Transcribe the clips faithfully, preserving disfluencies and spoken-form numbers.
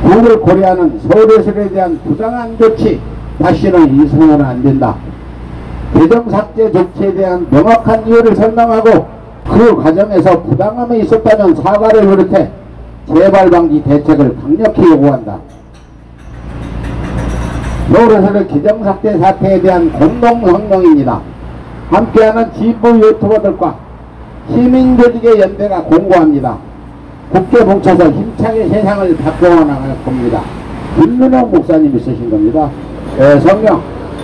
구글 코리아는 서울예술에 대한 부당한 조치 다시는 인정은 안된다. 계정 삭제 조치에 대한 명확한 이유를 설명하고 그 과정에서 부당함이 있었다면 사과를 비롯해 재발 방지 대책을 강력히 요구한다. 서울예술의 계정 삭제 사태에 대한 공동성명입니다. 함께하는 진보 유튜버들과 시민조직의 연대가 공고합니다. 굳게 뭉쳐서 힘차게 세상을 바꿔 나갈 겁니다. 김민호 목사님이 쓰신 겁니다. 예, 성명.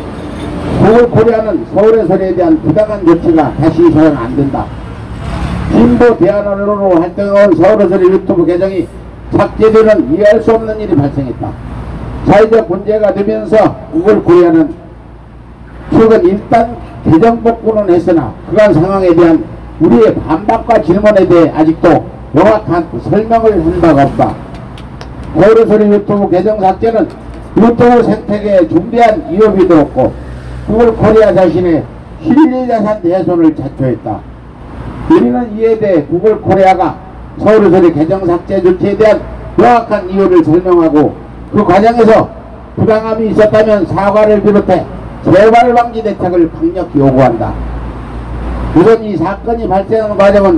구글 코리아는 서울예술에 대한 부당한 조치가 다시 있어서는 안된다. 진보 대안 언론으로 활동해온 서울예술의 유튜브 계정이 삭제되는 이해할 수 없는 일이 발생했다. 사회적 문제가 되면서 구글 코리아는 최근 일단 계정 복구는 했으나 그간 상황에 대한 우리의 반박과 질문에 대해 아직도 명확한 설명을 한 바가 없다. 서울예술의 유튜브 계정 삭제는 유튜브 생태계에 중대한 위협이 되었고 구글 코리아 자신의 실리자산 훼손을 자초했다. 우리는 이에 대해 구글 코리아가 서울예술의 계정 삭제 조치에 대한 명확한 이유를 설명하고 그 과정에서 부당함이 있었다면 사과를 비롯해 재발 방지 대책을 강력히 요구한다. 우선 이 사건이 발생한 과정은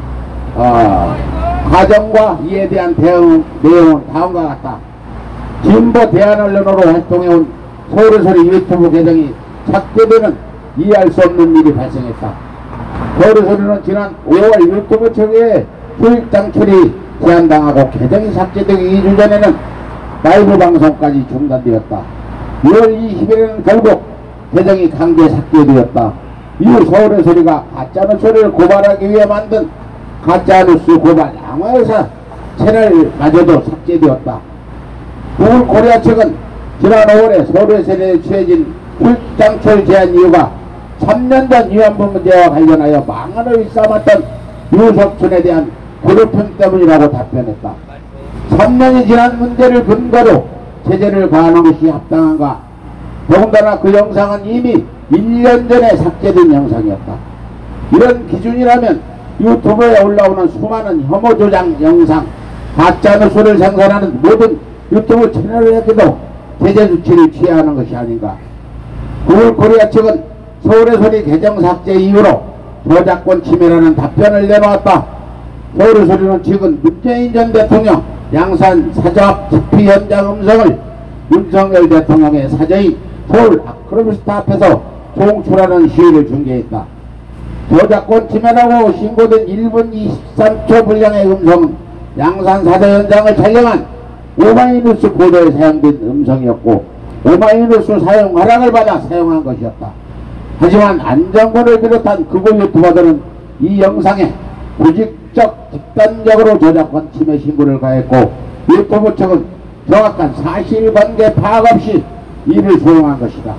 어, 과정과 이에 대한 대응 내용은 다음과 같다. 진보 대안 언론으로 활동해온 서울예술의 유튜브 계정이 삭제되는 이해할 수 없는 일이 발생했다. 서울예술은 지난 오월 유튜브 측의 수익 창출이 제한당하고 계정이 삭제되기 이 주 전에는 라이브 방송까지 중단되었다. 유월 이십일에는 결국 계정이 강제 삭제되었다. 이후 서울예술이가 가짜뉴스를 고발하기 위해 만든 가짜뉴스 고발 양화회사 채널마저도 삭제되었다. 구글 코리아 측은 지난 오월에 서울예술에 취해진 수익 창출 제한 이유가 삼 년 전 위안부 문제와 관련하여 망언을 일삼았던 유석춘에 대한 그룹형 때문이라고 답변했다. 삼 년이 지난 문제를 근거로 제재를 가하는 것이 합당한가? 더군다나 그 영상은 이미 일 년 전에 삭제된 영상이었다. 이런 기준이라면 유튜브에 올라오는 수많은 혐오 조장 영상, 가짜뉴스를 생산하는 모든 유튜브 채널에게도 제재 조치를 취해야 하는 것이 아닌가? 구글 코리아 측은 서울예술이 계정 삭제 이후로 저작권 침해라는 답변을 내놓았다. 서울예술은 지금 문재인 전 대통령 양산 사적 집회 현장 음성을 윤석열 대통령의 사저인 서울 아크로비스타 앞에서 송출하는 시위를 중계했다. 저작권 침해라고 신고된 일 분 이십삼 초 분량의 음성은 양산 사저 현장을 촬영한 오마이뉴스 보도에 사용된 음성이었고 오마이뉴스 사용 허락을 받아 사용한 것이었다. 하지만 안정권을 비롯한 극우 유튜버들은 이 영상에 조직적 집단적으로 저작권 침해 신고를 가했고 유튜브 측은 정확한 사실관계 파악 없이 이를 수용한 것이다.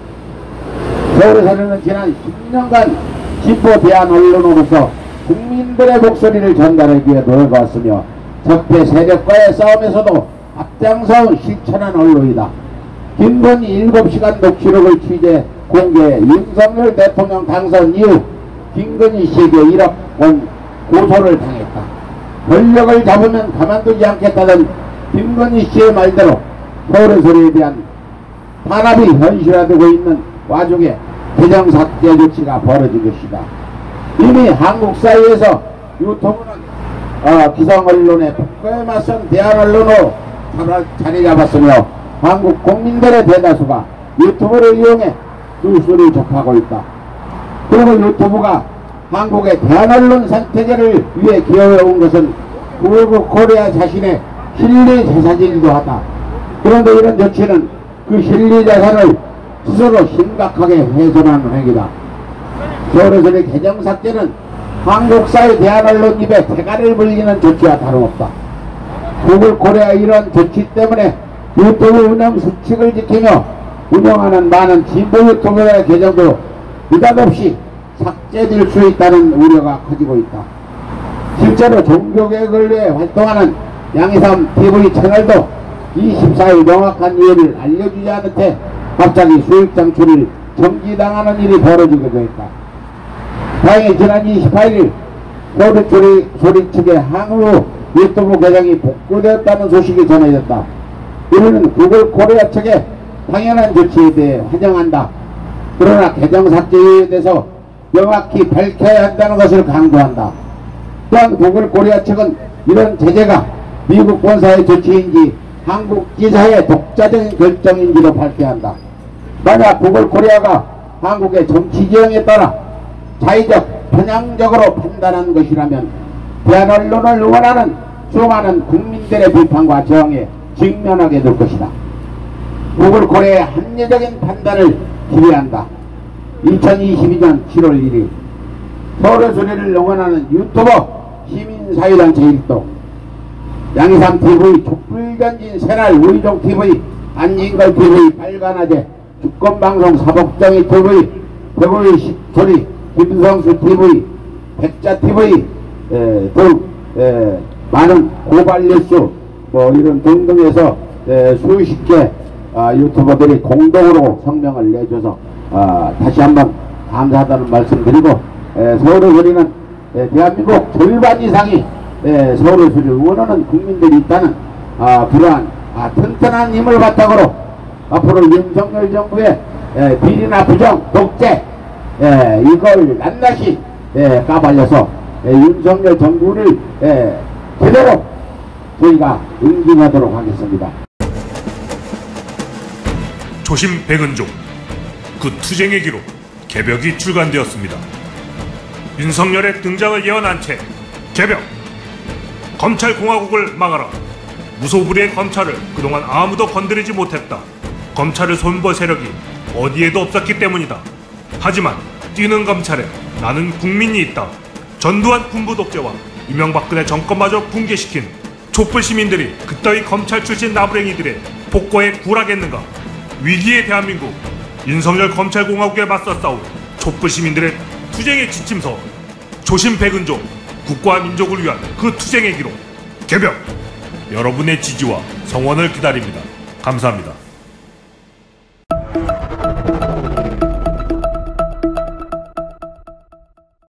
서울에서는 지난 십 년간 진보 대안 언론으로서 국민들의 목소리를 전달하기 위해 노력해왔으며 적폐 세력과의 싸움에서도 앞장서온 실천한 언론이다. 김건희 일곱 시간 녹취록을 취재 공개해 윤석열 대통령 당선 이후 김건희 씨에게 일억 원 고소를 당했다. 권력을 잡으면 가만두지 않겠다던 김건희 씨의 말대로 서울예술에 대한 탄압이 현실화되고 있는 와중에 계정 삭제 조치가 벌어진 것이다. 이미 한국 사회에서 유튜브는 어, 기성 언론의 폭거에 맞선 대안 언론으로 자리 잡았으며 한국 국민들의 대다수가 유튜브를 이용해 뉴스를 접하고 있다. 그리고 유튜브가 한국의 대한 언론 생태계를 위해 기여해온 것은 구글 코리아 자신의 실리 자산이기도 하다. 그런데 이런 조치는 그 실리 자산을 스스로 심각하게 훼손하는 행위다. 서울예술의 계정 삭제는 한국사회 대한 언론 입에 대가를 물리는 조치와 다름없다. 구글 코리아 이런 조치 때문에 유튜브 운영 수칙을 지키며 운영하는 많은 진보 유튜버의 계정도 느닷없이 삭제될 수 있다는 우려가 커지고 있다. 실제로 종교개혁을 위해 활동하는 양이삼 티비 채널도 이십사 일 명확한 이유를 알려주지 않은 채 갑자기 수익 창출을 정지당하는 일이 벌어지기도 했다. 다행히 지난 이십팔 일 서울예술이 소리 측의 항로 유튜브 계정이 복구되었다는 소식이 전해졌다. 우리는 구글 코리아 측의 당연한 조치에 대해 환영한다. 그러나 계정 삭제에 대해서 명확히 밝혀야 한다는 것을 강조한다. 또한 구글 코리아 측은 이런 제재가 미국 본사의 조치인지 한국 지사의 독자적인 결정인지도 밝혀야 한다. 만약 구글 코리아가 한국의 정치 지형에 따라 자의적, 편향적으로 판단한 것이라면 대한 언론을 응원하는 수많은 국민들의 비판과 저항에 직면하게 될 것이다. 구글 코리아의 합리적인 판단을 기대한다. 이천이십이 년 칠월 일일 서울의 소리를 응원하는 유튜버 시민사회단체 일동, 양이삼티비, 촛불전진, 새날, 우이종티비, 안진걸티비, 빨간아재, 주권방송, 사복정의티비, 배불리 소리, 김성수티비, 백자티비 등 에, 많은 고발뉴스 뭐 이런 등등에서 에, 수십 개 아, 유튜버들이 공동으로 성명을 내줘서 아, 다시 한번 감사하다는 말씀드리고, 에, 서울의 소리는 에, 대한민국 절반 이상이 에, 서울의 소리를 원하는 국민들이 있다는 아, 그러한 아, 튼튼한 힘을 바탕으로 앞으로 윤석열 정부의 에, 비리나 부정, 독재 에, 이걸 낱낱이 에, 까발려서 에, 윤석열 정부를 에, 제대로 저희가 응징하도록 하겠습니다. 조심 백은종, 그 투쟁의 기록 개벽이 출간되었습니다. 윤석열의 등장을 예언한 채 개벽! 검찰공화국을 막아라. 무소불위의 검찰을 그동안 아무도 건드리지 못했다. 검찰을 손볼 세력이 어디에도 없었기 때문이다. 하지만 뛰는 검찰에 나는 국민이 있다. 전두환 군부 독재와 이명박근혜 정권마저 붕괴시킨 촛불 시민들이 그따위 검찰 출신 나부랭이들의 복고에 굴하겠는가? 위기의 대한민국, 윤석열 검찰공화국에 맞서 싸울 촛불 시민들의 투쟁의 지침서, 조심 백은종, 국가와 민족을 위한 그 투쟁의 기록 개벽! 여러분의 지지와 성원을 기다립니다. 감사합니다.